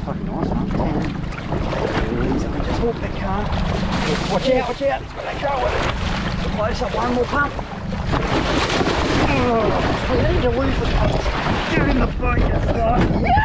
Fucking nice one. So we just hook the car. Watch out, watch out. It's got that go with it. Close up, one more pump. Oh, we need to lose the pump. Get in the boat, you start. Yeah!